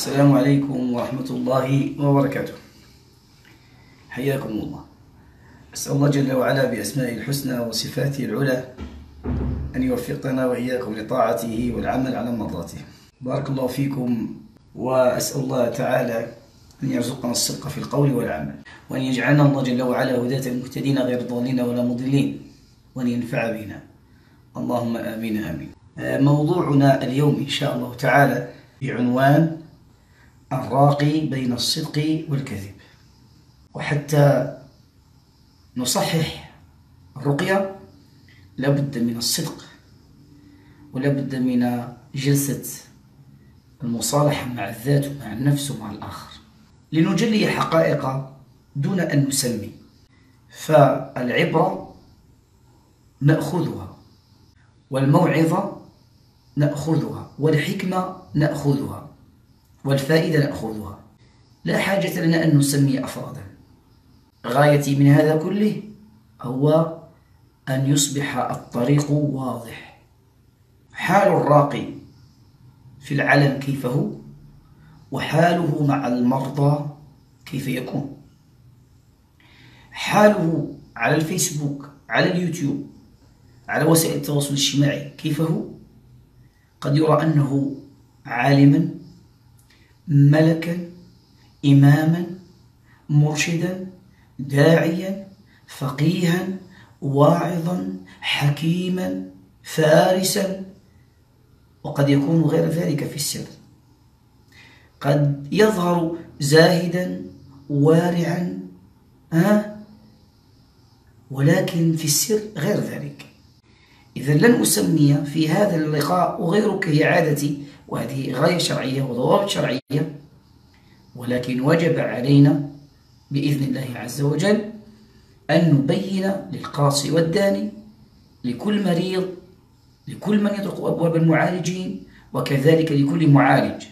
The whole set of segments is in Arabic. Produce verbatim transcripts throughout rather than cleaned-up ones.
السلام عليكم ورحمة الله وبركاته. حياكم الله. أسأل الله جل وعلا بأسمائه الحسنى وصفاته العلى أن يوفقنا وإياكم لطاعته والعمل على مرضاته. بارك الله فيكم، وأسأل الله تعالى أن يرزقنا الصدق في القول والعمل، وأن يجعلنا الله جل وعلا هداة مهتدين غير ضالين ولا مضلين، وأن ينفع بنا. اللهم آمين آمين. موضوعنا اليوم إن شاء الله تعالى بعنوان الراقي بين الصدق والكذب. وحتى نصحح الرقية لابد من الصدق، ولابد من جلسة المصالحة مع الذات ومع النفس ومع الآخر لنجلي حقائق دون أن نسمي. فالعبرة نأخذها، والموعظة نأخذها، والحكمة نأخذها، والفائدة نأخذها. لا حاجة لنا أن نسمي أفرادا. غايتي من هذا كله هو أن يصبح الطريق واضح. حال الراقي في العلن كيف هو، وحاله مع المرضى كيف يكون. حاله على الفيسبوك، على اليوتيوب، على وسائل التواصل الاجتماعي كيف هو. قد يرى أنه عالما، ملكا، إماما، مرشدا، داعيا، فقيها، واعظا، حكيما، فارسا، وقد يكون غير ذلك في السر. قد يظهر زاهدا وارعا، ها ولكن في السر غير ذلك. إذا لن أسمي في هذا اللقاء، وغيرك هي عادتي، وهذه غاية شرعية وضوابط شرعية، ولكن وجب علينا بإذن الله عز وجل أن نبين للقاصي والداني، لكل مريض، لكل من يطرق أبواب المعالجين، وكذلك لكل معالج،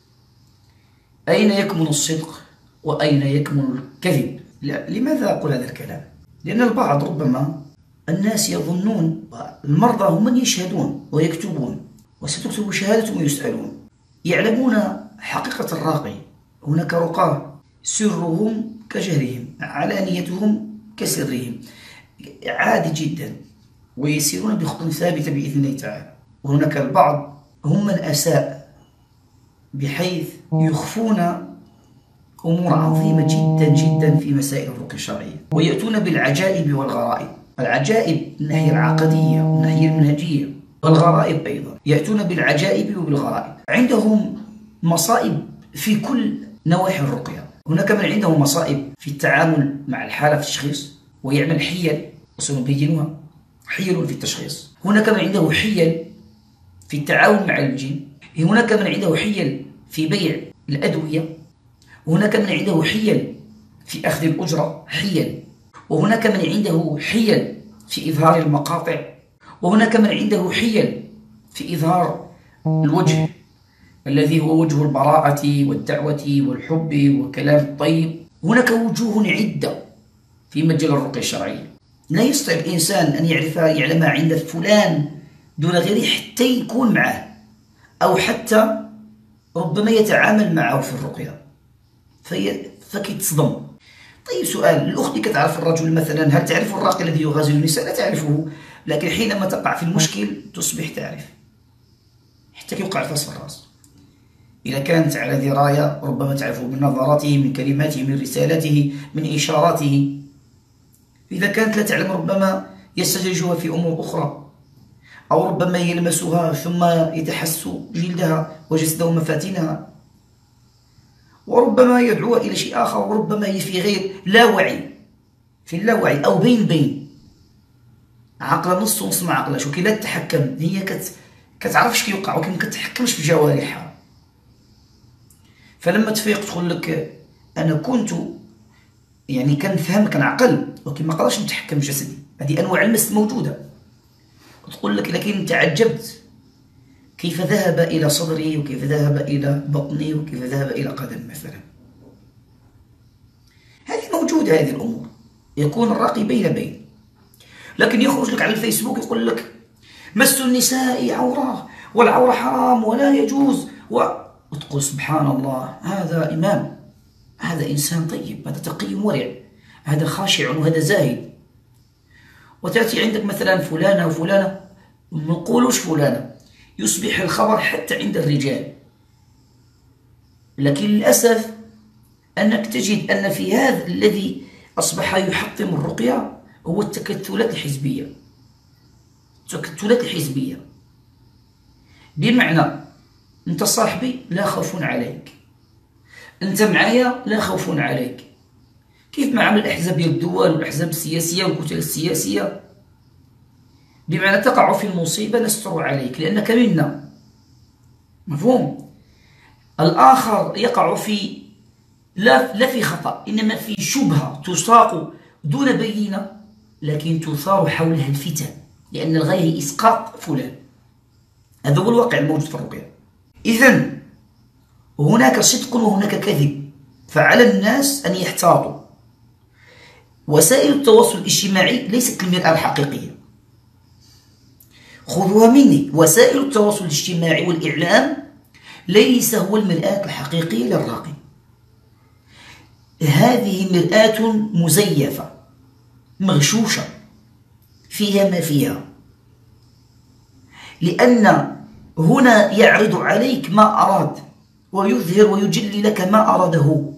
أين يكمن الصدق وأين يكمن الكذب. لماذا أقول هذا الكلام؟ لأن البعض ربما الناس يظنون المرضى هم من يشهدون ويكتبون، وستكتب شهادتهم ويسألون. يعلمون حقيقة الراقي. هناك رقاة سرهم كجهرهم، علانيتهم كسرهم، عادي جدا، ويسيرون بخطى ثابتة بإذن الله تعالى. وهناك البعض هم من أساء، بحيث يخفون أمور عظيمة جدا جدا في مسائل الرقية الشرعية، ويأتون بالعجائب والغرائب. العجائب من الناحية العقدية ومن الناحية المنهجية، والغرائب أيضا. يأتون بالعجائب وبالغرائب. عندهم مصائب في كل نواحي الرقية. هناك من عنده مصائب في التعامل مع الحالة في التشخيص، ويعمل حيل وسنبينها، حيل في التشخيص. هناك من عنده حيل في التعاون مع الجن. هناك من عنده حيل في بيع الأدوية. وهناك من عنده حيل في أخذ الأجرة، حيل. وهناك من عنده حيل في إظهار المقاطع. وهناك من عنده حيل في إظهار الوجه الذي هو وجه البراءة والدعوة والحب والكلام الطيب. هناك وجوه عدة في مجال الرقية الشرعية. لا يستطيع الإنسان أن يعرف يعلم عند فلان دون غيره حتى يكون معه، أو حتى ربما يتعامل معه في الرقية فكيتصدم. طيب سؤال، الأخت كتعرف الرجل مثلا، هل تعرف الراقي الذي يغازل النساء؟ لا تعرفه، لكن حينما تقع في المشكل تصبح تعرف، حتى كيوقع الفاس في الراس. إذا كانت على دراية ربما تعرفه من نظراته، من كلماته، من رسالته، من إشاراته. إذا كانت لا تعلم ربما يستدرجها في أمور أخرى، أو ربما يلمسها ثم يتحس جلدها وجسده مفاتنها، وربما يدعوها إلى شيء آخر، وربما هي في غير لا وعي، في اللاوعي، أو بين بين عقل نص ونص مع عقلها. شو كي لا تتحكم، هي كت كتعرفش كيوقع، ولكن ما كتحكمش في جوارحها. فلما تفيق تقول لك أنا كنت يعني كنفهم كنعقل، ولكن ما قدرش نتحكم في جسدي. هذه أنواع المس موجودة. تقول لك لكن تعجبت كيف ذهب إلى صدري، وكيف ذهب إلى بطني، وكيف ذهب إلى قدم مثلا. هذه موجودة، هذه الأمور. يكون الراقي بين بين. لكن يخرج لك على الفيسبوك يقول لك مس النساء عورة، والعورة حرام ولا يجوز، و... وتقول سبحان الله هذا إمام، هذا إنسان طيب، هذا تقي ورع، هذا خاشع وهذا زاهد. وتأتي عندك مثلا فلانة وفلانة، ما نقولوش فلانة، يصبح الخبر حتى عند الرجال. لكن للأسف أنك تجد أن في هذا الذي أصبح يحطم الرقية هو التكتلات الحزبية. التكتلات الحزبية بمعنى أنت صاحبي لا خوف عليك، أنت معايا لا خوف عليك. كيف ما عمل الأحزاب ديال الدول والأحزاب السياسية والكتل السياسية، بمعنى تقع في المصيبة نستر عليك لأنك منا. مفهوم؟ الآخر يقع في لا, لا في خطأ، إنما في شبهة تساق دون بينة، لكن تثار حولها الفتن، لأن الغاية هي إسقاط فلان. هذا هو الواقع الموجود في الرقية. إذن هناك صدق وهناك كذب، فعلى الناس أن يحتاطوا. وسائل التواصل الاجتماعي ليست المرآة الحقيقية، خذوها مني. وسائل التواصل الاجتماعي والإعلام ليس هو المرآة الحقيقية للراقي. هذه مرآة مزيفة مغشوشة فيها ما فيها، لأن هنا يعرض عليك ما أراد ويظهر ويجلي لك ما أراده.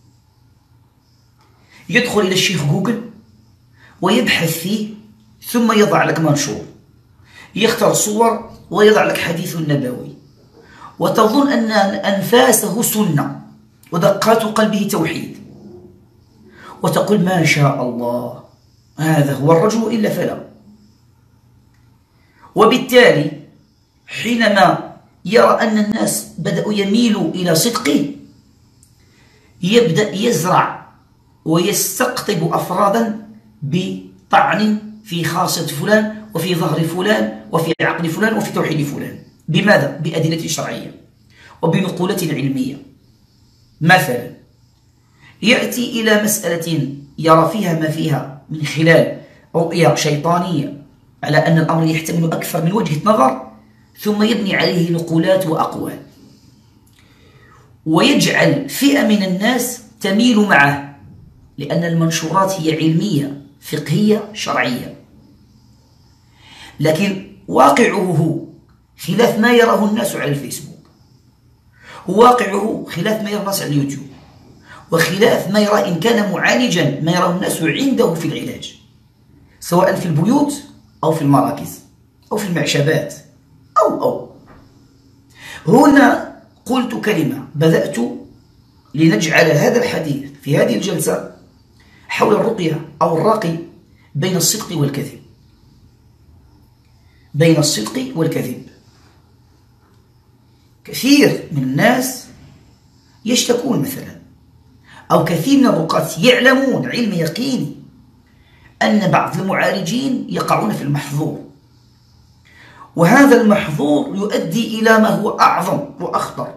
يدخل إلى الشيخ جوجل ويبحث فيه ثم يضع لك منشور، يختار صور ويضع لك حديث نبوي، وتظن أن أنفاسه سنة ودقات قلبه توحيد، وتقول ما شاء الله هذا هو الرجل إلا فلا. وبالتالي حينما يرى أن الناس بدأوا يميلوا إلى صدقه، يبدأ يزرع ويستقطب أفرادا بطعن في خاصة فلان وفي ظهر فلان وفي عقل فلان وفي توحيد فلان. بماذا؟ بأدلة شرعية وبنقولة علمية. مثلا يأتي إلى مسألة يرى فيها ما فيها من خلال رؤية شيطانية على أن الأمر يحتمل أكثر من وجهة نظر، ثم يبني عليه نقولات وأقوال، ويجعل فئة من الناس تميل معه، لأن المنشورات هي علمية فقهية شرعية، لكن واقعه هو خلاف ما يراه الناس على الفيسبوك، واقعه خلاف ما يرى الناس على اليوتيوب، وخلاف ما يرى إن كان معالجا ما يراه الناس عنده في العلاج، سواء في البيوت أو في المراكز أو في المعشبات أو أو هنا قلت كلمة، بدأت لنجعل هذا الحديث في هذه الجلسة حول الرقية أو الراقي بين الصدق والكذب. بين الصدق والكذب كثير من الناس يشتكون مثلا، أو كثير من الرقاة يعلمون علم يقيني أن بعض المعالجين يقعون في المحظور، وهذا المحظور يؤدي إلى ما هو أعظم وأخطر.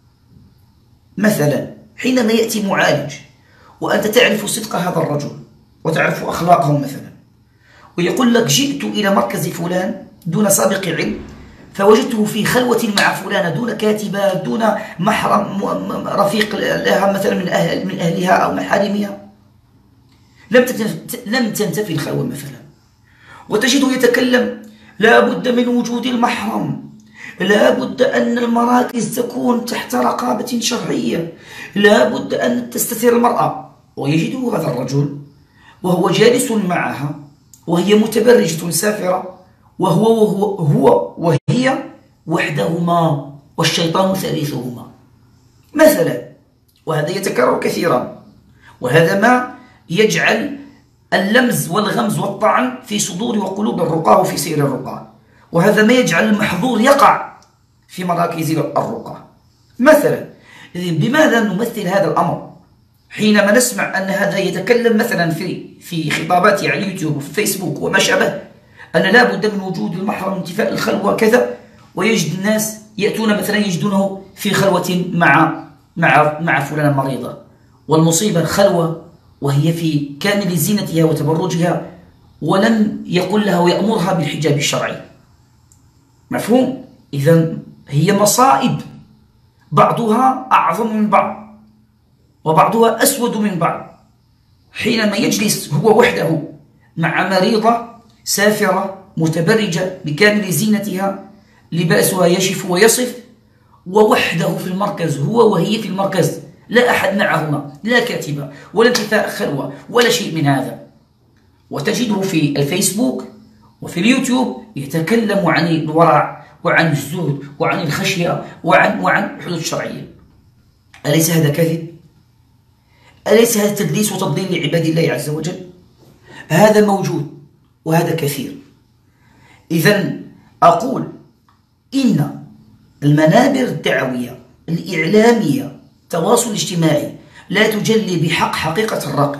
مثلا حينما يأتي معالج وأنت تعرف صدق هذا الرجل وتعرف أخلاقه مثلا، ويقول لك جئت إلى مركز فلان دون سابق علم فوجدته في خلوة مع فلانة دون كاتبة دون محرم رفيق لها مثلا من أهل من أهلها أو محارمها، لم لم تنتفي الخلوة مثلا، وتجده يتكلم لا بد من وجود المحرم، لا بد أن المراكز تكون تحت رقابة شرعية، لا بد أن تستتر المرأة، ويجده هذا الرجل وهو جالس معها وهي متبرجة سافرة، وهو وهو هو وهي وحدهما والشيطان ثالثهما مثلا. وهذا يتكرر كثيرا، وهذا ما يجعل اللمز والغمز والطعن في صدور وقلوب الرقاة وفي سير الرقاة، وهذا ما يجعل المحظور يقع في مراكز الرقاة مثلا. بماذا نمثل هذا الأمر؟ حينما نسمع أن هذا يتكلم مثلا في في خطاباته على اليوتيوب وفي الفيسبوك وما شابه أن لا بد من وجود المحرم انتفاء الخلوة كذا، ويجد الناس يأتون مثلا يجدونه في خلوة مع مع مع فلانة مريضة، والمصيبة خلوة وهي في كامل زينتها وتبرجها، ولم يقل لها ويأمرها بالحجاب الشرعي. مفهوم؟ إذن هي مصائب بعضها أعظم من بعض وبعضها أسود من بعض. حينما يجلس هو وحده مع مريضة سافرة متبرجة بكامل زينتها، لباسها يشف ويصف، ووحده في المركز، هو وهي في المركز، لا أحد معهما، لا كاتبة ولا انتفاء خلوة ولا شيء من هذا، وتجده في الفيسبوك وفي اليوتيوب يتكلم عن الورع وعن الزهد وعن الخشية وعن وعن حدود الشرعية. أليس هذا كذب؟ أليس هذا تدليس وتضليل لعباد الله عز وجل؟ هذا موجود وهذا كثير. إذن أقول إن المنابر الدعوية الإعلامية التواصل الاجتماعي لا تجلي بحق حقيقة الراقي،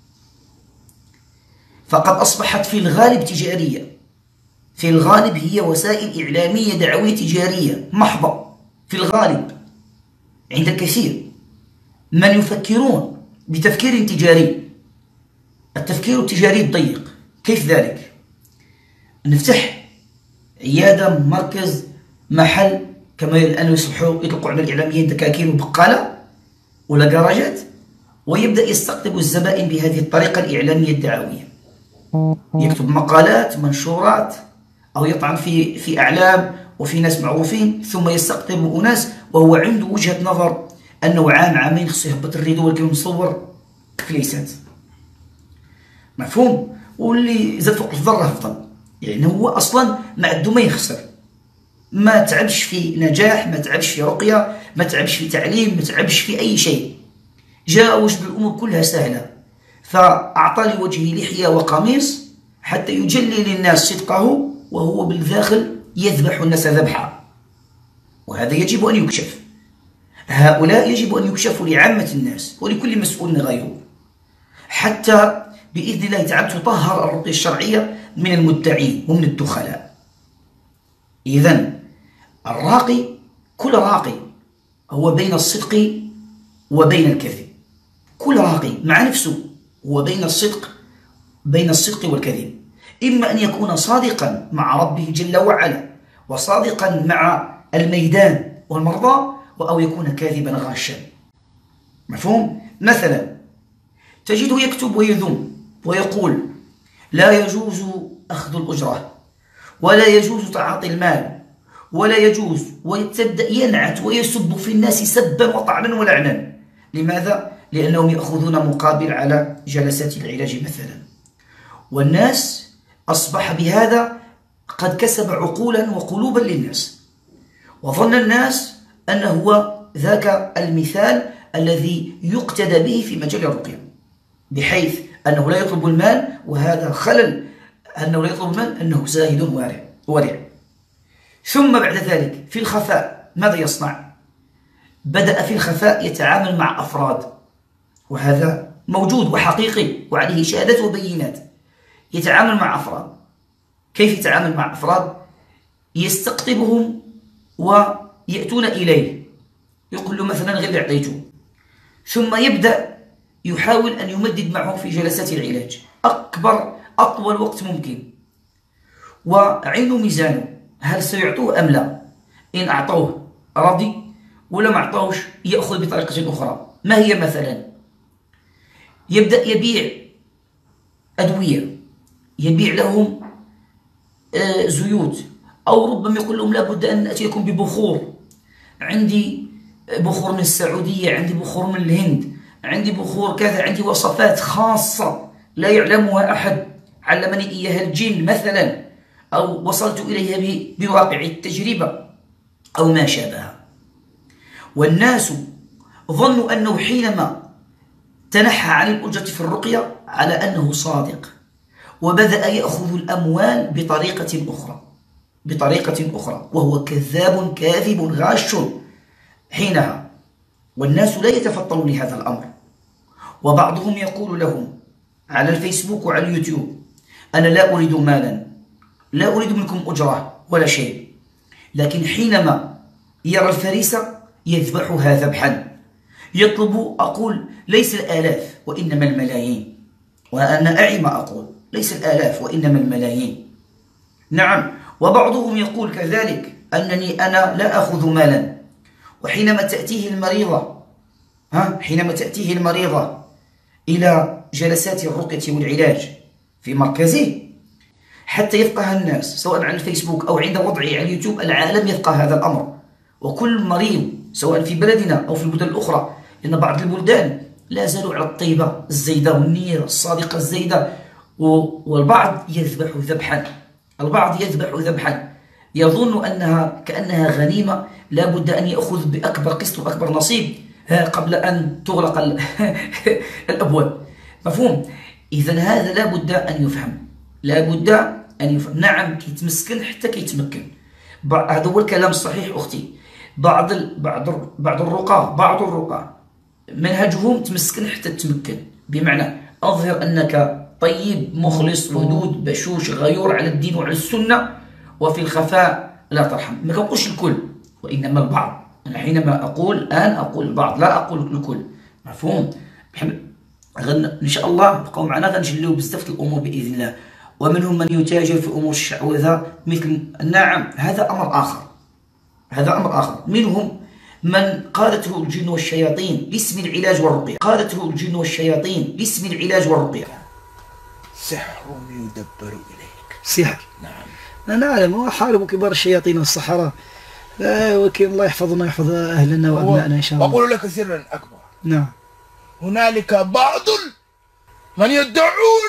فقد أصبحت في الغالب تجارية، في الغالب هي وسائل إعلامية دعوية تجارية محضة في الغالب عند الكثير من يفكرون بتفكير تجاري. التفكير التجاري الضيق كيف ذلك؟ نفتح عيادة، مركز، محل، كما الآن يصبحوا يطلقوا على الإعلاميين دكاكين وبقالة ولا جراجات، ويبدأ يستقطب الزبائن بهذه الطريقة الإعلامية الدعوية، يكتب مقالات، منشورات، أو يطعن في في أعلام وفي ناس معروفين، ثم يستقطب أناس وهو عنده وجهة نظر أنه عام عامين خصو يهبط الريدو ولكن مصور فليسات. مفهوم؟ واللي زاد فوق الضر أفضل، يعني هو أصلا ما عنده ما يخسر، ما تعبش في نجاح، ما تعبش في رقية، ما تعبش في تعليم، ما تعبش في أي شيء، جاء وجد الأمور كلها سهلة، فأعطى لوجهه لحية وقميص حتى يجلي للناس صدقه وهو بالداخل يذبح الناس ذبحا، وهذا يجب أن يكشف. هؤلاء يجب أن يكشفوا لعامة الناس ولكل مسؤول غيره، حتى بإذن الله تعالى تطهر الرقية الشرعية من المدعين ومن الدخلاء. إذن الراقي، كل راقي هو بين الصدق وبين الكذب، كل راقي مع نفسه هو بين الصدق بين الصدق والكذب، إما أن يكون صادقا مع ربه جل وعلا وصادقا مع الميدان والمرضى، أو يكون كاذبا غاشا. مفهوم؟ مثلا تجده يكتب ويذم ويقول لا يجوز أخذ الأجرة ولا يجوز تعاطي المال ولا يجوز، ويبدأ ينعت ويسب في الناس سبا وطعنا ولعنا. لماذا؟ لأنهم يأخذون مقابل على جلسات العلاج مثلا، والناس أصبح بهذا قد كسب عقولا وقلوبا للناس، وظن الناس أنه هو ذاك المثال الذي يقتدى به في مجال الرقية، بحيث أنه لا يطلب المال، وهذا خلل، أنه لا يطلب المال، أنه زاهد وارع ورع. ثم بعد ذلك في الخفاء ماذا يصنع؟ بدأ في الخفاء يتعامل مع أفراد، وهذا موجود وحقيقي وعليه شهادات وبينات. يتعامل مع أفراد، كيف يتعامل مع أفراد؟ يستقطبهم ويأتون إليه، يقول له مثلا غير اللي أعطيته، ثم يبدأ يحاول أن يمدد معه في جلسات العلاج أكبر أطول وقت ممكن، وعين ميزانه هل سيعطوه أم لا. إن أعطوه راضي، ولا ما أعطوش يأخذ بطريقة أخرى. ما هي؟ مثلا يبدأ يبيع أدوية، يبيع لهم زيوت، أو ربما يقول لهم لابد أن نأتيكم ببخور، عندي بخور من السعودية، عندي بخور من الهند، عندي بخور كذا، عندي وصفات خاصة لا يعلمها أحد، علمني إياها الجن مثلا، أو وصلت إليها بواقع التجربة أو ما شابه. والناس ظنوا أنه حينما تنحى عن الأجرة في الرقية على أنه صادق، وبدأ يأخذ الأموال بطريقة أخرى بطريقة أخرى وهو كذاب كاذب غاش حينها، والناس لا يتفطنون لهذا الأمر. وبعضهم يقول لهم على الفيسبوك وعلى اليوتيوب أنا لا أريد مالا، لا أريد منكم أجرة ولا شيء، لكن حينما يرى الفريسة يذبحها ذبحا، يطلب، أقول ليس الآلاف وإنما الملايين، وأنا أعي ما أقول، ليس الآلاف وإنما الملايين. نعم. وبعضهم يقول كذلك أنني أنا لا أخذ مالا، وحينما تأتيه المريضة ها حينما تأتيه المريضة إلى جلسات الرقية والعلاج في مركزه حتى يفقه الناس سواء على الفيسبوك أو عند وضعه على اليوتيوب، العالم يفقه هذا الأمر. وكل مريض سواء في بلدنا أو في البلدان الأخرى، لأن بعض البلدان لا زالوا على الطيبة الزيدة والنية الصادقة الزيدة، والبعض يذبح ذبحا البعض يذبح ذبحا يظن أنها كأنها غنيمة لا بد أن يأخذ بأكبر قسط وأكبر نصيب قبل أن تغلق الأبواب. مفهوم؟ إذن هذا لا بد أن يفهم، لا بد أن يفهم. نعم كيتمسكن حتى كيتمكن، هذا هو الكلام الصحيح أختي. بعض ال... بعض ال... بعض الرقاة بعض الرقاة منهجهم تمسكن حتى تتمكن، بمعنى أظهر أنك طيب مخلص ودود بشوش غيور على الدين وعلى السنة، وفي الخفاء لا ترحم. ما كنقولش الكل، وإنما البعض. أنا حينما أقول الآن أقول البعض لا أقول الكل. مفهوم؟ غن... إن شاء الله بقوا معنا غنجليو بزاف الأمور بإذن الله. ومنهم من يتاجر في أمور الشعوذة مثل نعم هذا أمر آخر هذا أمر آخر منهم من قادته الجن والشياطين باسم العلاج والرقية قادته الجن والشياطين باسم العلاج والرقية. سحر يدبر إليك. سحر؟ نعم. لا نعلم، وحاربوا كبار الشياطين والسحرة. لا وكيل الله يحفظنا ويحفظ أهلنا وأبنائنا إن شاء الله. وأقول لك سرا أكبر. نعم. هنالك بعض من يدعون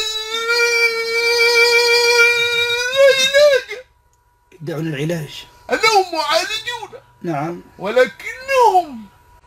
العلاج يدعون العلاج أنهم معالجون. نعم. ولكنهم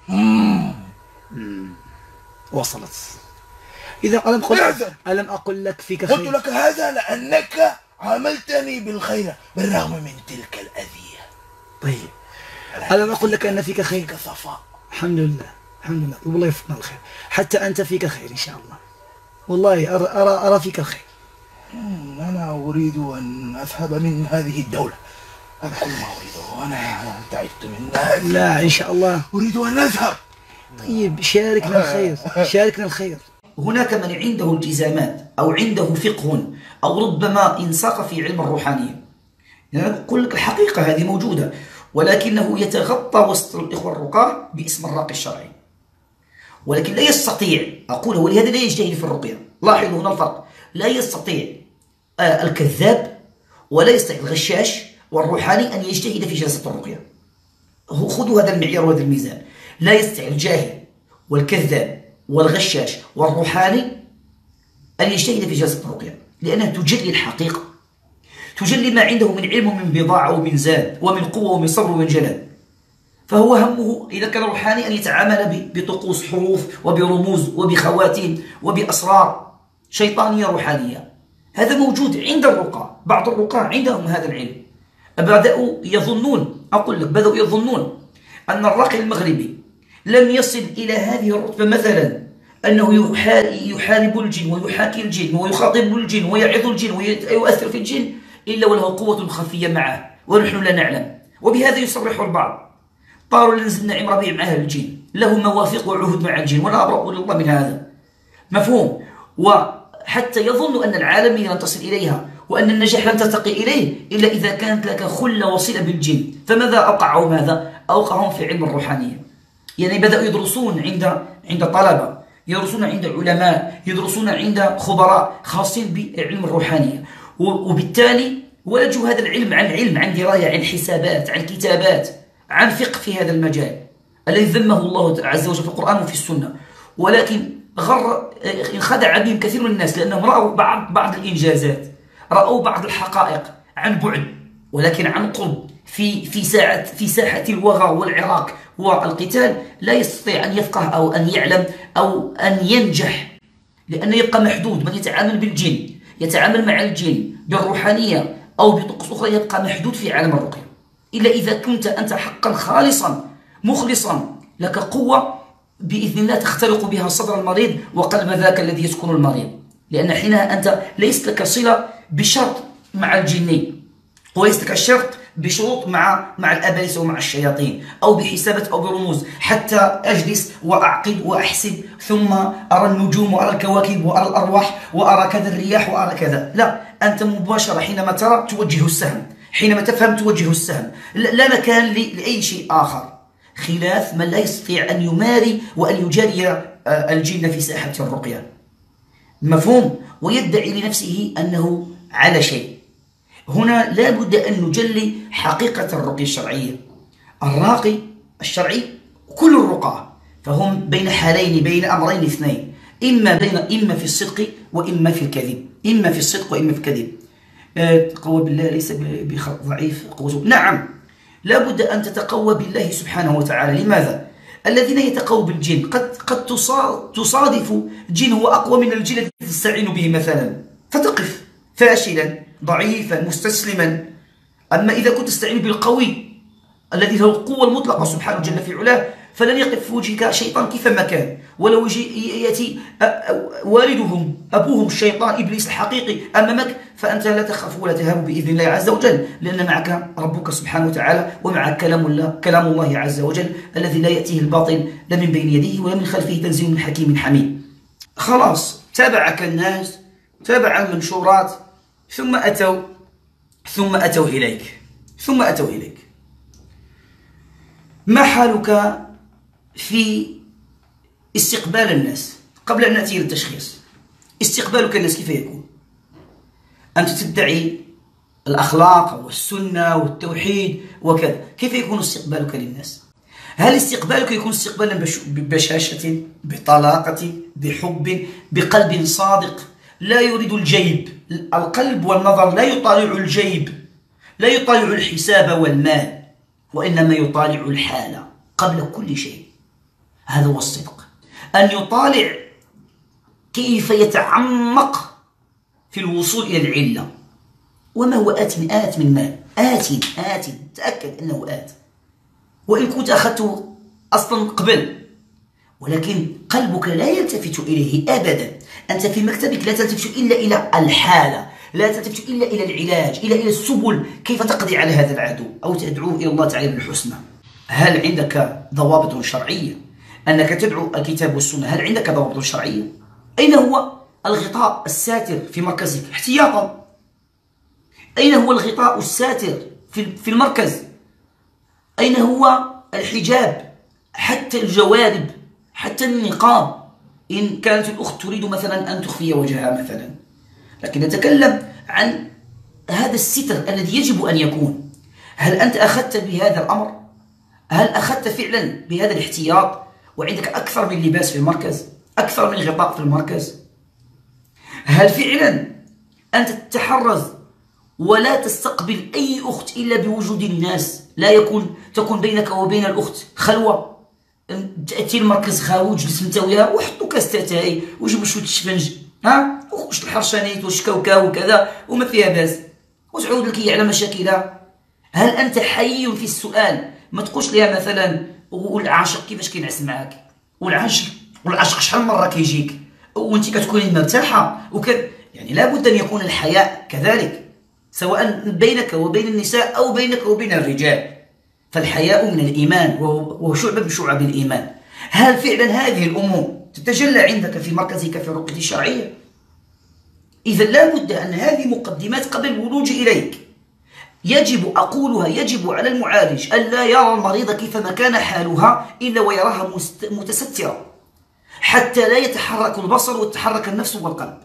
مم. وصلت. إذا ألم أقول ألم أقل لك فيك خير؟ قلت لك هذا لأنك عاملتني بالخير بالرغم من تلك الأذية. طيب ألم أقول لك أن فيك خير؟ فيك صفاء. الحمد لله الحمد لله، والله يوفقنا الخير. حتى أنت فيك خير إن شاء الله، والله أرى أرى, أرى فيك الخير. أنا أريد أن أذهب من هذه الدولة، هذا كل ما أريده، أنا تعبت منها. لا إن شاء الله أريد أن أذهب. طيب شاركنا الخير شاركنا الخير. هناك من عنده التزامات أو عنده فقه أو ربما انساق في علم الروحانية، يعني أقول لك الحقيقة هذه موجودة، ولكنه يتغطى وسط الإخوة الرقاة باسم الراقي الشرعي، ولكن لا يستطيع أقول ولهذا لا يجتهد في الرقية. لاحظوا هنا الفرق، لا يستطيع الكذاب ولا يستطيع الغشاش والروحاني أن يجتهد في جلسة الرقية. خذوا هذا المعيار وهذا الميزان، لا يستطيع الجاهل والكذاب والغشاش والروحاني أن يجتهد في جلسة الرقية، لأنها تجلي الحقيقة، تجلي ما عنده من علم ومن بضاعة ومن زاد ومن قوة ومن صبر ومن جلال. فهو همه إذا كان روحاني أن يتعامل بطقوس حروف وبرموز وبخواتيم وبأسرار شيطانية روحانية. هذا موجود عند الرقاة، بعض الرقاة عندهم هذا العلم. بدأوا يظنون أقول لك بدأوا يظنون أن الراقي المغربي لم يصل إلى هذه الرتبة، مثلا أنه يحارب الجن ويحاكي الجن ويخاطب الجن ويعظ الجن ويؤثر في الجن إلا وله قوة خفية معه ونحن لا نعلم. وبهذا يصرح البعض، قالوا لنزل نعيم ربيع مع أهل الجن، له مواثيق وعهود مع الجن، ولا أبرأ إلى الله من هذا. مفهوم؟ وحتى يظن أن العالمية لن تصل إليها وأن النجاح لن ترتقي إليه إلا إذا كانت لك خلة وصلة بالجن. فماذا أوقعهم هذا؟ أوقعهم في علم الروحانية، يعني بدأوا يدرسون عند عند طلبة، يدرسون عند علماء، يدرسون عند خبراء خاصين بعلم الروحانية، وبالتالي ولجوا هذا العلم عن علم، عن دراية، عن حسابات، عن كتابات، عن فقه في هذا المجال الذي ذمه الله عز وجل في القرآن وفي السنة. ولكن غر انخدع بهم كثير من الناس، لأنهم رأوا بعض بعض الإنجازات، رأوا بعض الحقائق عن بعد، ولكن عن قرب في في ساعة في ساحة الوغى والعراك والقتال لا يستطيع أن يفقه أو أن يعلم أو أن ينجح، لأنه يبقى محدود. من يتعامل بالجن، يتعامل مع الجن بالروحانية أو بطقوس أخرى، يبقى محدود في عالم الرقية. إلا إذا كنت أنت حقا خالصا مخلصا لك قوة بإذن الله تخترق بها صدر المريض وقلب ذاك الذي يسكن المريض، لأن حينها أنت ليس لك صلة بشرط مع الجني، وليس لك شرط بشروط مع مع الأبالسة ومع الشياطين، أو بحسابات أو برموز حتى أجلس وأعقد وأحسب ثم أرى النجوم وأرى الكواكب وأرى الأرواح وأرى كذا الرياح وأرى كذا. لا، أنت مباشرة حينما ترى توجه السهم، حينما تفهم توجه السهم، لا مكان لأي شيء آخر. خلاف من لا يستطيع أن يماري وأن يجاري الجن في ساحة الرقية. مفهوم؟ ويدعي لنفسه أنه على شيء. هنا لا بد أن نجلي حقيقة الرقية الشرعية. الراقي الشرعي كل الرقاة فهم بين حالين، بين أمرين اثنين، إما بين إما في الصدق وإما في الكذب، إما في الصدق وإما في الكذب. تقوى بالله ليس بخط ضعيف قوته. نعم لا بد أن تتقوى بالله سبحانه وتعالى. لماذا؟ الذين يتقووا بالجن قد قد تصادف جن هو أقوى من الجن الذي تستعين به مثلا، فتقف فاشلا ضعيفا مستسلما. أما إذا كنت تستعين بالقوي الذي له القوة المطلقة سبحانه جل في علاه فلن يقف في وجهك شيطان كيفما كان، ولو يأتي والدهم أبوهم الشيطان إبليس الحقيقي أمامك فأنت لا تخاف ولا تهاب بإذن الله عز وجل، لأن معك ربك سبحانه وتعالى ومعك كلام الله كلام الله عز وجل الذي لا يأتيه الباطل لا من بين يديه ولا من خلفه، تنزيل من حكيم حميد. خلاص تابعك الناس، تابع المنشورات، ثم أتوا ثم أتوا إليك ثم أتوا إليك ما حالك في استقبال الناس؟ قبل أن نأتي للتشخيص، استقبالك الناس كيف يكون؟ أنت تدعي الأخلاق والسنة والتوحيد وكذا، كيف يكون استقبالك للناس؟ هل استقبالك يكون استقبالا ببشاشة، بطلاقة، بحب، بقلب صادق لا يريد الجيب؟ القلب والنظر لا يطالع الجيب، لا يطالع الحساب والمال، وإنما يطالع الحالة قبل كل شيء. هذا هو الصدق، أن يطالع كيف يتعمق في الوصول إلى العلة. وما هو آت من آت من مال، آت آت تأكد أنه آت، وإن كنت أخذته أصلا قبل، ولكن قلبك لا يلتفت إليه أبدا. أنت في مكتبك لا تلتفت إلا إلى الحالة، لا تلتفت إلا إلى العلاج، إلا إلى السبل كيف تقضي على هذا العدو أو تدعوه إلى الله تعالى بالحسنى. هل عندك ضوابط شرعية أنك تدعو الكتاب والسنة؟ هل عندك ضوابط شرعية؟ أين هو الغطاء الساتر في مركزك احتياطا؟ أين هو الغطاء الساتر في المركز؟ أين هو الحجاب؟ حتى الجوارب، حتى النقاب إن كانت الأخت تريد مثلا أن تخفي وجهها مثلا. لكن نتكلم عن هذا الستر الذي يجب أن يكون. هل أنت أخذت بهذا الأمر؟ هل أخذت فعلا بهذا الاحتياط وعندك أكثر من لباس في المركز، أكثر من غطاء في المركز؟ هل فعلا أنت تتحرز ولا تستقبل أي أخت إلا بوجود الناس، لا يكون تكون بينك وبين الأخت خلوة؟ تأتي المركز خاوي وجلس انت وياها وحطوا كاس تاتاي وجيبوا شويه الشفنج ها وخش الحرشانيت والشكاوكاو وكذا وما فيها باس وتعود لك على مشاكلها. هل أنت حي في السؤال؟ ما تقولش لها مثلا والعاشق كيفاش كينعس معاك، والعاشق والعاشق شحال من مره كيجيك وانت كتكوني مرتاحه وكذا. يعني لابد ان يكون الحياء كذلك سواء بينك وبين النساء او بينك وبين الرجال، فالحياء من الايمان وهو شعبه من شعب الايمان. هل فعلا هذه الامور تتجلى عندك في مركزك في الرقية الشرعيه؟ اذا لابد ان هذه مقدمات قبل الولوج اليك. يجب أقولها يجب على المعالج ألا يرى المريض كيفما كان حالها إلا ويراها متسترة، حتى لا يتحرك البصر وتتحرك النفس والقلب،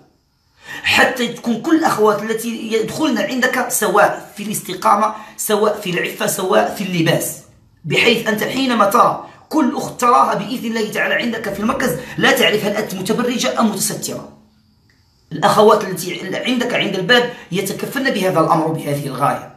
حتى تكون كل الأخوات التي يدخلن عندك سواء في الاستقامة سواء في العفة سواء في اللباس، بحيث أنت حينما ترى كل أخت تراها بإذن الله تعالى عندك في المركز لا تعرف هل أنت متبرجة أم متسترة. الأخوات التي عندك عند الباب يتكفلن بهذا الأمر بهذه الغاية.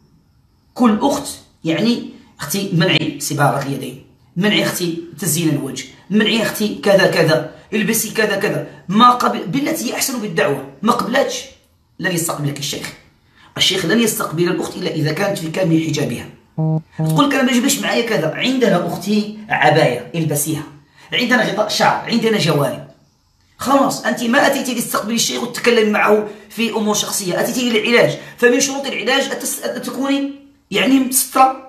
كل أخت يعني أختي منعي سبارة اليدين، منعي أختي تزيين الوجه، منعي أختي كذا كذا، البسي كذا كذا، ما قبل بالتي هي أحسن بالدعوة. ما قبلتش لن يستقبلك الشيخ. الشيخ لن يستقبل الأخت إلا إذا كانت في كامل حجابها. تقول لك أنا ما يجبش معايا كذا، عندنا أختي عباية البسيها، عندنا غطاء شعر، عندنا جوارب. خلاص أنت ما أتيتي لتستقبل الشيخ وتتكلم معه في أمور شخصية، أتيتي للعلاج، فمن شروط العلاج أن تكوني يعني مسترة.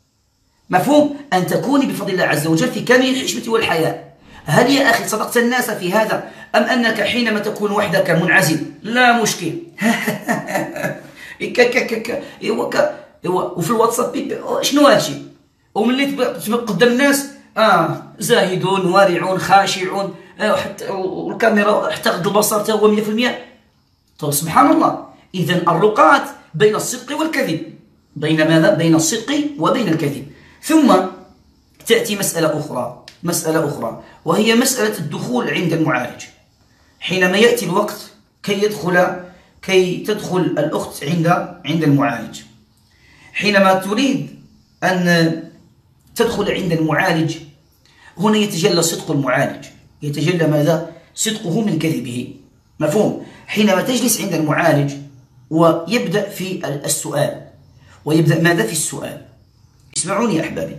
مفهوم؟ أن تكوني بفضل الله عز وجل في كامل الحشمة والحياء. هل يا أخي صدقت الناس في هذا أم أنك حينما تكون وحدك منعزل لا مشكل وفي الواتساب شنو هادشي وملي تبقى قدام الناس اه زاهدون وارعون خاشعون، آه حتى والكاميرا حتى غض البصر حتى هو مية في المية. طيب سبحان الله. إذا الرقاة بين الصدق والكذب، بين ماذا؟ بين الصدق وبين الكذب. ثم تأتي مسألة أخرى، مسألة أخرى وهي مسألة الدخول عند المعالج. حينما يأتي الوقت كي يدخل كي تدخل الأخت عند عند المعالج، حينما تريد أن تدخل عند المعالج هنا يتجلى صدق المعالج، يتجلى ماذا؟ صدقه من كذبه. مفهوم؟ حينما تجلس عند المعالج ويبدأ في السؤال، ويبدأ ماذا في السؤال؟ اسمعوني يا أحبابي،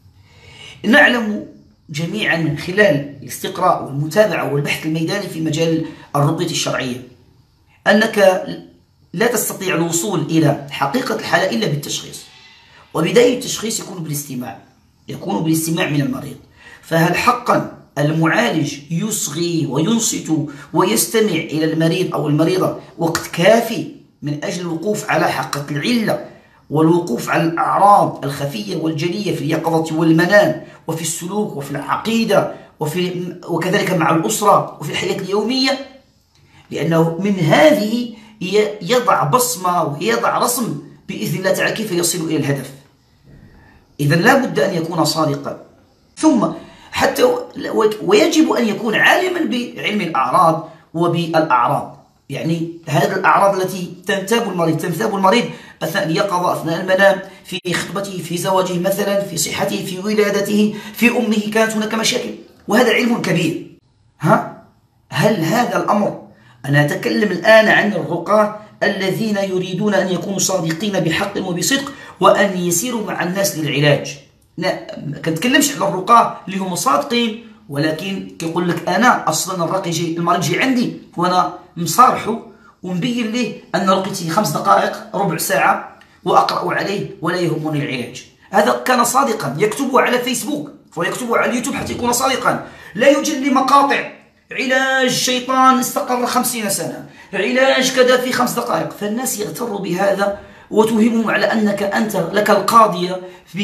نعلم جميعا من خلال الاستقراء والمتابعة والبحث الميداني في مجال الرقية الشرعية أنك لا تستطيع الوصول إلى حقيقة الحالة إلا بالتشخيص، وبداية التشخيص يكون بالاستماع، يكون بالاستماع من المريض. فهل حقا المعالج يصغي وينصت ويستمع إلى المريض أو المريضة وقت كافي من أجل الوقوف على حقيقة العلة والوقوف على الأعراض الخفية والجلية في اليقظة والمنام وفي السلوك وفي العقيدة وفي وكذلك مع الأسرة وفي الحياة اليومية؟ لأنه من هذه يضع بصمة ويضع رسم بإذن الله تعالى كيف يصل إلى الهدف. إذن لا بد أن يكون صادقا، ثم حتى ويجب أن يكون عالما بعلم الأعراض وبالأعراض، يعني هذه الأعراض التي تنتاب المريض تنتاب المريض أثناء اليقظة، أثناء المنام، في خطبته، في زواجه مثلا، في صحته، في ولادته، في أمه كانت هناك مشاكل، وهذا علم كبير. ها هل هذا الأمر، أنا أتكلم الآن عن الرقاة الذين يريدون أن يكونوا صادقين بحق وبصدق وأن يسيروا مع الناس للعلاج. لا كنتكلمش على الرقاة اللي هم صادقين ولكن كيقول لك أنا أصلا الراقي جي المريض جي عندي وأنا مصارحه ومبين له أن رقيتي خمس دقائق ربع ساعة وأقرأ عليه ولا يهمني العلاج. هذا كان صادقا، يكتبه على فيسبوك ويكتبه على اليوتيوب حتى يكون صادقا. لا يوجد لي مقاطع علاج شيطان استقر خمسين سنة، علاج كذا في خمس دقائق، فالناس يغتروا بهذا وتوهمهم على أنك أنت لك القاضية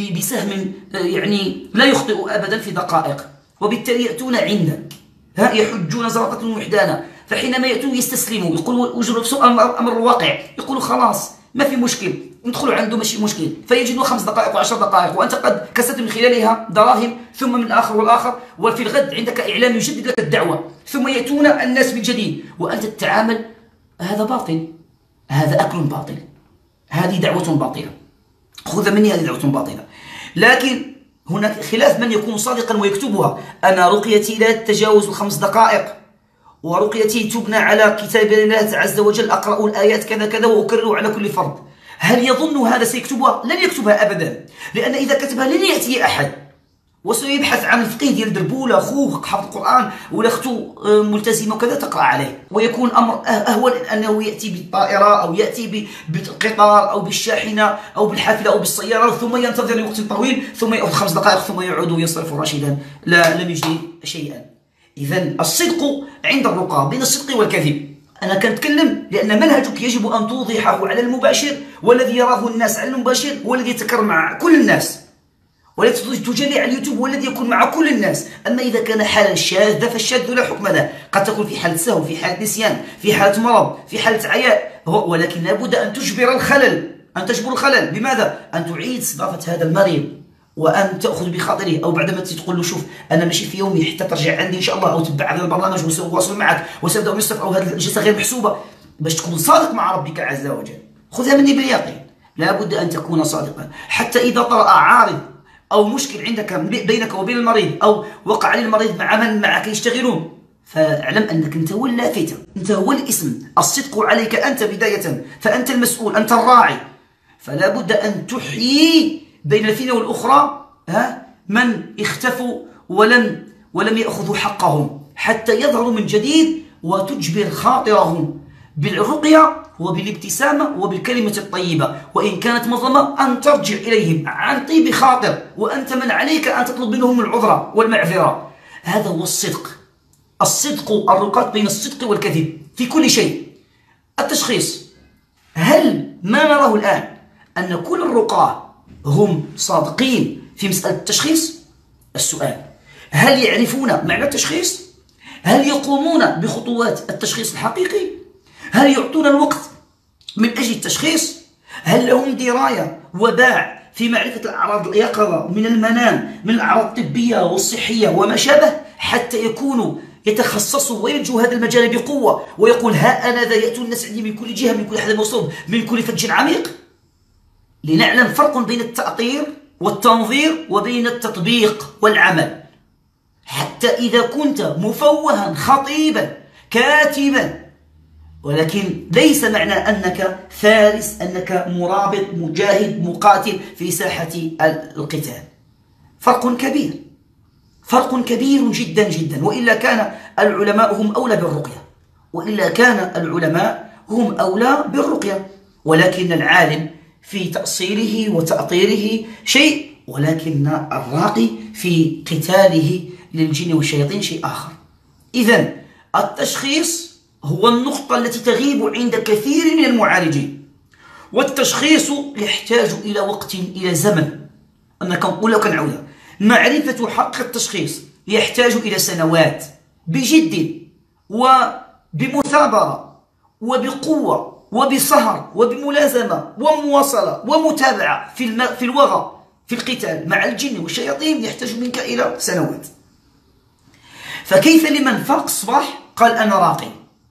بسهم يعني لا يخطئ أبدا في دقائق، وبالتالي يأتون عندك ها يحجون زرقة وحدانا، فحينما يأتون يستسلموا يقولوا وجروا في أمر الواقع، يقولوا خلاص ما في مشكل ندخلوا عنده ماشي مشكل، فيجدوا خمس دقائق وعشر دقائق وأنت قد كسبت من خلالها دراهم، ثم من الآخر والآخر، وفي الغد عندك إعلام يجدد لك الدعوة، ثم يأتون الناس من جديد وأنت تتعامل. هذا باطل، هذا أكل باطل، هذه دعوة باطلة، خذ مني هذه دعوة باطلة. لكن هناك خلاف من يكون صادقا ويكتبها، أنا رقيتي لا تتجاوز الخمس دقائق، ورقيتي تبنى على كتاب الله عز وجل، أقرأ الآيات كذا كذا وأكرر على كل فرد. هل يظن هذا سيكتبها؟ لن يكتبها أبدا، لأن إذا كتبها لن يأتي أحد وسيبحث عن الفقيه ديال دربوله، أخوه حفظ القرآن ولا أخته ملتزمة وكذا تقرأ عليه، ويكون أمر أهون أنه يأتي بالطائرة أو يأتي بالقطار أو بالشاحنة أو بالحافلة أو بالسيارة ثم ينتظر لوقت طويل ثم يأخذ خمس دقائق ثم يعود وينصرف راشدا، لا لم يجدي شيئا. إذن الصدق عند الرقاة بين الصدق والكذب. أنا كنتكلم لأن منهجك يجب أن توضحه على المباشر، والذي يراه الناس على المباشر هو الذي يتكرر مع كل الناس، والذي تجلي على اليوتيوب هو الذي يكون مع كل الناس. أما إذا كان حالا شاذ فالشاذ لا حكم له، قد تكون في حالة سهو، في حالة نسيان، في حالة مرض، في حالة عياء، ولكن لابد أن تجبر الخلل، أن تجبر الخلل. بماذا؟ أن تعيد استضافة هذا المريض وأن تأخذ بخاطره، أو بعدما تقول له شوف أنا ماشي في يومي حتى ترجع عندي إن شاء الله، أو تتبع هذا البرنامج وسأواصل معك وسأبدأ من الصفر، أو هذه الجلسة غير محسوبة، باش تكون صادق مع ربك عز وجل. خذها مني باليقين، لابد أن تكون صادقا، حتى إذا طرأ عارض أو مشكل عندك بينك وبين المريض، أو وقع على المريض مع من معك يشتغلون، فاعلم أنك أنت هو اللافتة، أنت هو الاسم، الصدق عليك أنت بداية، فأنت المسؤول، أنت الراعي. فلا بد أن تحيي بين الفينة والأخرى ها من اختفوا ولم ولم يأخذوا حقهم حتى يظهروا من جديد، وتجبر خاطرهم بالرقية وبالابتسامة وبالكلمة الطيبة، وإن كانت مظلمة أن ترجع إليهم عن طيب خاطر، وأنت من عليك أن تطلب منهم العذر والمعذرة. هذا هو الصدق. الصدق الرقاة بين الصدق والكذب في كل شيء. التشخيص، هل ما نراه الآن أن كل الرقاة هم صادقين في مسألة التشخيص؟ السؤال: هل يعرفون معنى التشخيص؟ هل يقومون بخطوات التشخيص الحقيقي؟ هل يعطون الوقت من أجل التشخيص؟ هل لهم دراية وباع في معرفة الأعراض اليقظة من المنام، من الأعراض الطبية والصحية وما شابه، حتى يكونوا يتخصصوا ويلجوا هذا المجال بقوة، ويقول ها أنا ذا يأتون الناس عندي من كل جهة، من كل حدث وصوب، من كل فج عميق؟ لنعلم فرق بين التأطير والتنظير وبين التطبيق والعمل. حتى إذا كنت مفوها خطيبا كاتبا، ولكن ليس معنى أنك فارس، أنك مرابط مجاهد مقاتل في ساحة القتال. فرق كبير، فرق كبير جدا جدا. وإلا كان العلماء هم أولى بالرقية، وإلا كان العلماء هم أولى بالرقية، ولكن العالم في تأصيله وتأطيره شيء، ولكن الراقي في قتاله للجن والشياطين شيء آخر. إذن التشخيص هو النقطة التي تغيب عند كثير من المعالجين، والتشخيص يحتاج إلى وقت، إلى زمن. أنا كنقول لك نعودها، معرفة حق التشخيص يحتاج إلى سنوات بجد وبمثابرة وبقوة وبسهر وبملازمة ومواصلة ومتابعة في الم... في الوغى في القتال مع الجن والشياطين، يحتاج منك إلى سنوات. فكيف لمن فاق الصباح قال أنا راقي،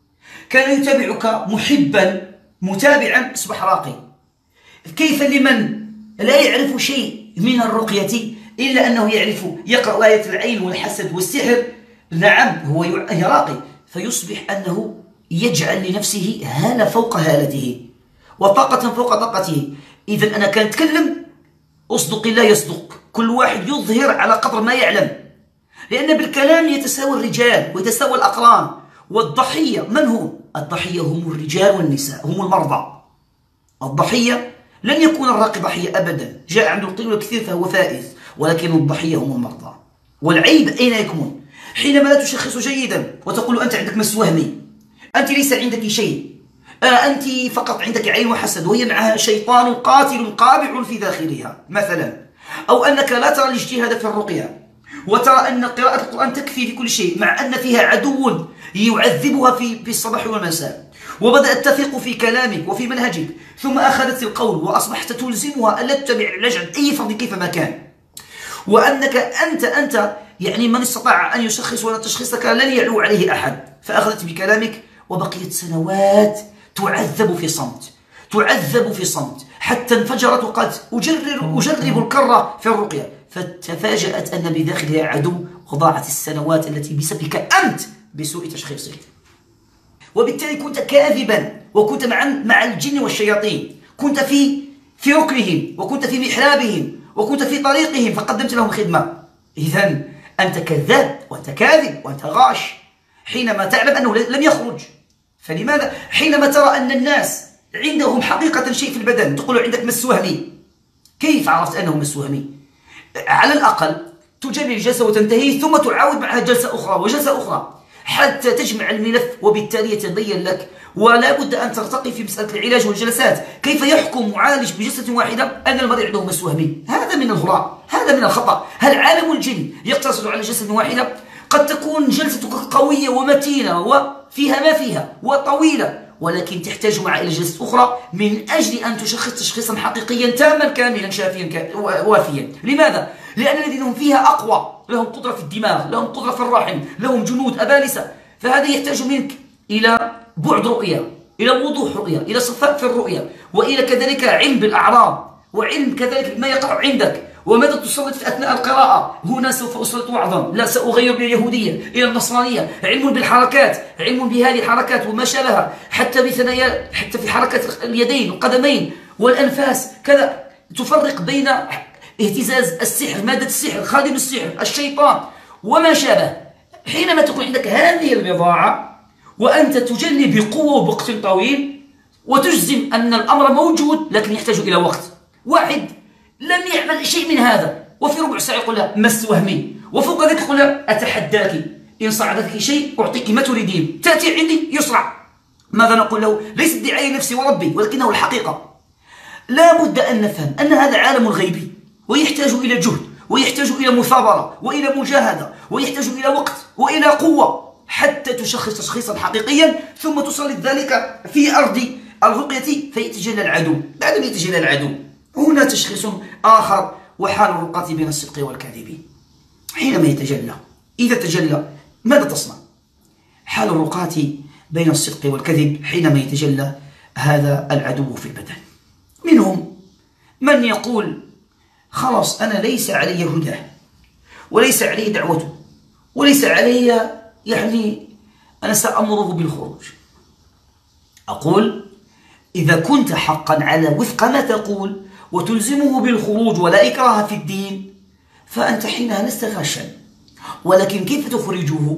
كان يتابعك محبا متابعا أصبح راقي؟ كيف لمن لا يعرف شيء من الرقية إلا أنه يعرف يقرأ آية العين والحسد والسحر، نعم هو راقي، فيصبح أنه يجعل لنفسه هالة فوق هالته وطاقة فوق طاقته. إذا أنا كان أتكلم أصدق الله يصدق، كل واحد يظهر على قدر ما يعلم، لأن بالكلام يتساوى الرجال ويتساوى الأقران. والضحية من هم؟ الضحية هم الرجال والنساء، هم المرضى. الضحية لن يكون الراقي ضحية أبدا، جاء عنده القليل والكثير فهو فائز، ولكن الضحية هم المرضى. والعيب أين يكمن؟ حينما لا تشخص جيدا وتقول أنت عندك مس وهمي، أنت ليس عندك شيء، آه أنت فقط عندك عين وحسد، وهي معها شيطان قاتل قابع في داخلها مثلا، أو أنك لا ترى الاجتهاد في الرقية، وترى أن قراءة القرآن تكفي في كل شيء، مع أن فيها عدو يعذبها في في الصباح والمساء، وبدأت تثق في كلامك وفي منهجك، ثم أخذت القول وأصبحت تلزمها ألا تتبع العلاج عن أي فرد كيفما كان، وأنك أنت أنت يعني من استطاع أن يشخص ولا تشخيصك لن يعلو عليه أحد، فأخذت بكلامك وبقيت سنوات تعذب في صمت، تعذب في صمت، حتى انفجرت وقالت أجرب أجرب الكرة في الرقية، فتفاجأت أن بداخلها عدو، وضاعت السنوات التي بسببك أنت بسوء تشخيصك. وبالتالي كنت كاذبا، وكنت مع مع الجن والشياطين، كنت في في ركنهم، وكنت في محرابهم، وكنت في طريقهم، فقدمت لهم خدمة. إذن أنت كذاب وأنت كاذب وأنت غاش حينما تعلم أنه لم يخرج. فلماذا؟ حينما ترى أن الناس عندهم حقيقة شيء في البدن، تقول عندك مس وهمي، كيف عرفت أنه مس وهمي؟ على الأقل تجري الجلسة وتنتهي، ثم تعاود معها جلسة أخرى وجلسة أخرى حتى تجمع الملف، وبالتالي يتبين لك. ولا بد أن ترتقي في مسألة العلاج والجلسات. كيف يحكم معالج بجلسة واحدة أن المريض عنده مس وهمي؟ هذا من الهراء، هذا من الخطأ. هل عالم الجن يقتصر على جلسة واحدة؟ قد تكون جلستك قوية ومتينة وفيها ما فيها وطويلة، ولكن تحتاج معها إلى جلسة أخرى من أجل أن تشخص تشخيصا حقيقيا تاما كاملا شافيا وافيا. لماذا؟ لأن الذين هم فيها أقوى، لهم قدرة في الدماغ، لهم قدرة في الرحم، لهم جنود أبالسة، فهذا يحتاج منك إلى بعد رؤية، إلى وضوح رؤية، إلى صفاء في الرؤية، وإلى كذلك علم بالأعراض، وعلم كذلك بما يقع عندك، وماذا تسلط في أثناء القراءة. هنا سوف أسلط وعظا، لا سأغير من اليهودية إلى النصرانية. علم بالحركات، علم بهذه الحركات وما شابهها، حتى بثنايا، حتى في حركات اليدين والقدمين والأنفاس كذا. تفرق بين اهتزاز السحر، مادة السحر، خادم السحر، الشيطان وما شابه. حينما تكون عندك هذه البضاعة وأنت تجلي بقوة وبوقت طويل وتجزم أن الأمر موجود، لكن يحتاج إلى وقت. واحد لم يعمل شيء من هذا وفي ربع ساعة يقول لها مس وهمي، وفوق ذلك يقول لها أتحداك إن صعدتك شيء أعطيك ما تريدين، تأتي عندي يسرع. ماذا نقول له؟ ليس ادعاء نفسي وربي، ولكنه الحقيقة. لا بد أن نفهم أن هذا عالم غيبي ويحتاج إلى جهد ويحتاج إلى مثابرة وإلى مجاهدة، ويحتاج إلى وقت وإلى قوة حتى تشخص تشخيصا حقيقيا، ثم تسلط ذلك في أرض الرقية فيتجلى العدو. بعدما يتجلى العدو هنا تشخيص آخر، وحال الرقاة بين الصدق والكذب. حينما يتجلى، إذا تجلى ماذا تصنع؟ حال الرقاة بين الصدق والكذب حينما يتجلى هذا العدو في البدن. منهم من يقول خلاص أنا ليس علي هداه، وليس علي دعوته، وليس علي يعني أنا سأمره بالخروج. أقول إذا كنت حقا على وفق ما تقول وتلزمه بالخروج ولا إكراه في الدين فأنت حينها لست غاشا، ولكن كيف تخرجه؟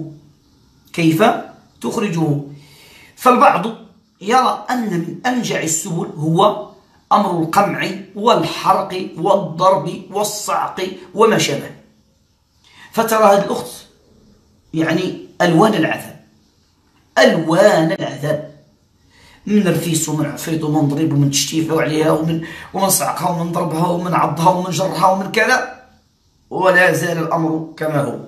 كيف تخرجه؟ فالبعض يرى أن من أنجع السبل هو أمر القمع والحرق والضرب والصعق وما شابه. فترى هذه الأخت يعني ألوان العذاب، ألوان العذاب، من رفيس ومن عفريت ومن ضريب ومن تشتيفها عليها ومن ومن صعقها ومن ضربها ومن عضها ومن جرها ومن كذا، ولا زال الأمر كما هو،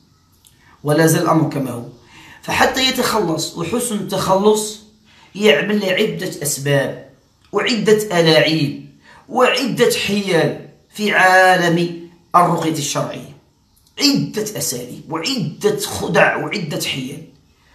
ولا زال الأمر كما هو. فحتى يتخلص، وحسن التخلص يعمل عدة أسباب وعدة ألاعيب وعدة حيل في عالم الرقية الشرعية، عدة أساليب وعدة خدع وعدة حيل.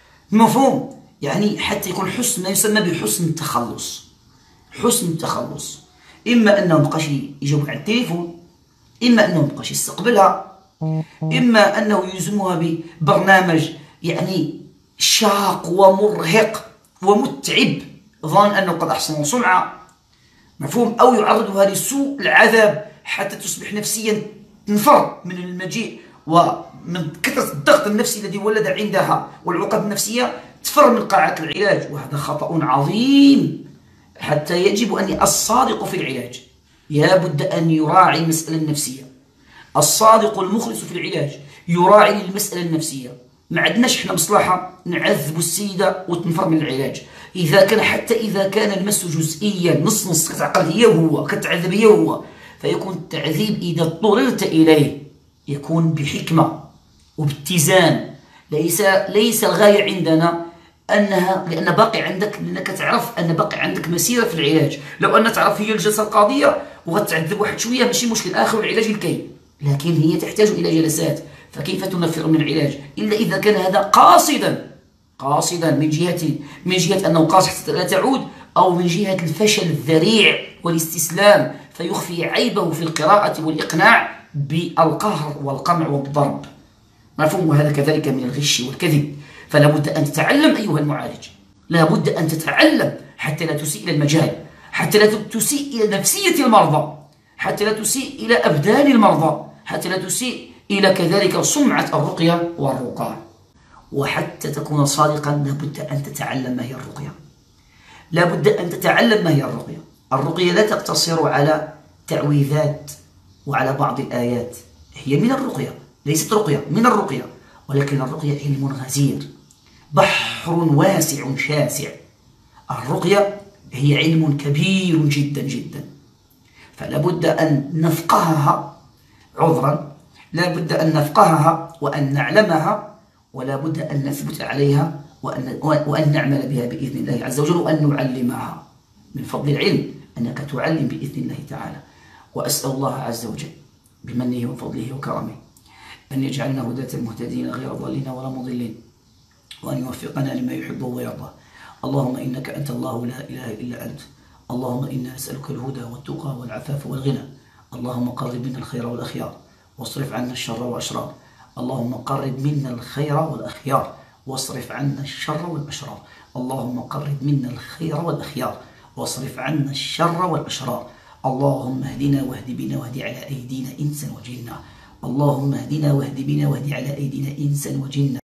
مفهوم؟ يعني حتى يكون حسن ما يسمى بحسن التخلص. حسن التخلص إما أنه مبقاش يجاوب على التليفون، إما أنه مبقاش يستقبلها، إما أنه يلزمها ببرنامج يعني شاق ومرهق ومتعب ظن أنه قد أحسن سمعة. مفهوم؟ أو يعرضها لسوء العذاب حتى تصبح نفسيا تنفر من المجيء، ومن كثرة الضغط النفسي الذي ولد عندها والعقد النفسية تفر من قاعة العلاج، وهذا خطأ عظيم. حتى يجب أن الصادق في العلاج لابد أن يراعي المسألة النفسية. الصادق المخلص في العلاج يراعي المسألة النفسية. ما عندناش احنا مصلحة نعذب السيدة وتنفر من العلاج. إذا كان حتى إذا كان المس جزئيا نص نص كتعقل هي وهو كتعذب هي وهو، فيكون التعذيب إذا اضطررت إليه يكون بحكمة وباتزان. ليس ليس الغاية عندنا أنها لأن باقي عندك، لأنك تعرف أن باقي عندك مسيرة في العلاج. لو أن تعرف هي الجلسة القاضية وغتعذب واحد شوية ماشي مشكل، آخر العلاج الكي، لكن هي تحتاج إلى جلسات. فكيف تنفر من العلاج إلا إذا كان هذا قاصدا قاصدا من جهة من جهة أنه قاصد حتى لا تعود، أو من جهة الفشل الذريع والاستسلام فيخفي عيبه في القراءة والإقناع بالقهر والقمع والضرب. مفهوم؟ وهذا كذلك من الغش والكذب. فلا بد أن تتعلم أيها المعالج، لا بد أن تتعلم حتى لا تسيء إلى المجال، حتى لا تسيء إلى نفسية المرضى، حتى لا تسيء إلى أبدان المرضى، حتى لا تسيء إلى كذلك سمعة الرقية والرقاة. وحتى تكون صادقا لابد أن تتعلم ما هي الرقية، لابد أن تتعلم ما هي الرقية. الرقية لا تقتصر على تعويذات وعلى بعض الآيات، هي من الرقية، ليست رقية، من الرقية، ولكن الرقية علم غزير، بحر واسع شاسع. الرقية هي علم كبير جدا جدا، فلا بد أن نفقهها، عذرا لا بد أن نفقهها وأن نعلمها، ولا بد أن نثبت عليها وأن, وأن نعمل بها بإذن الله عز وجل، وأن نعلمها. من فضل العلم أنك تعلم بإذن الله تعالى. وأسأل الله عز وجل بمنه وفضله وكرمه أن يجعلنا هداة المهتدين غير ضالين ولا مضلين، وأن يوفقنا لما يحبه ويرضى. اللهم إنك أنت الله لا إله إلا أنت. اللهم إنا نسألك الهدى والتقى والعفاف والغنى. اللهم قرب منا الخير والأخيار واصرف عنا الشر والأشرار. اللهم قرب منا الخير والأخيار واصرف عنا الشر والأشرار. اللهم قرب منا الخير والأخيار واصرف عنا الشر والأشرار. اللهم اهدنا واهد بنا واهد على أيدينا إنسا وجنا. اللهم اهدنا واهد بنا واهد على أيدينا إنسا وجنا.